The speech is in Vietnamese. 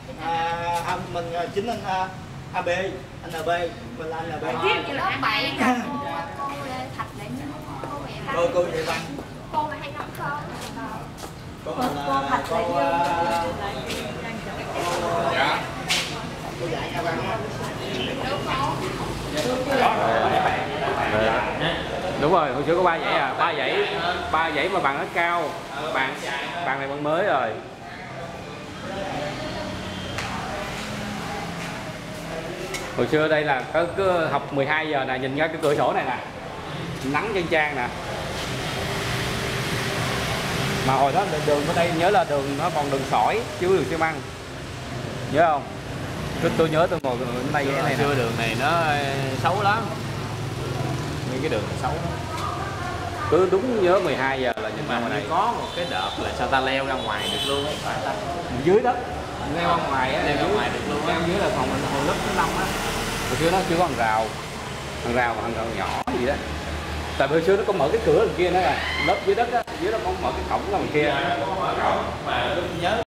Mình chính anh AB, anh NB, mình là anh NB. Lớp 7 là cô Lê Thạch để Cô dạy văn. cô là hay ngắm con. Cô Thạch cô dạ. Cô dạy nha văn á. Đúng rồi, hồi xưa có 3 dãy à, 3 dãy mà bằng nó cao, bằng này bằng mới rồi. Hồi xưa đây là cứ học 12 giờ nè, nhìn ra cái cửa sổ này nè, nắng chang chang nè. Mà hồi đó đường ở đây nhớ là đường nó còn đường sỏi chứ đường xi măng, nhớ không? Tôi nhớ tôi ngồi ở đây cái này. Xưa đường này nó xấu lắm, những cái đường xấu lắm. Cứ đúng nhớ 12 giờ là nhìn ra ngoài này. Có một cái đợt là sao ta leo ra ngoài được luôn á, phải ta dưới đất leo ra ngoài á, leo ra ngoài được luôn á. leo dưới là còn hồi lớp thứ 5 á. Hồi xưa nó chưa có hàng rào mà hàng rào nhỏ gì đó. Tại hồi xưa nó có mở cái cửa đằng kia nữa, là lớp dưới đất á, dưới đó có mở cái cổng ra ngoài kia. Mà tôi nhớ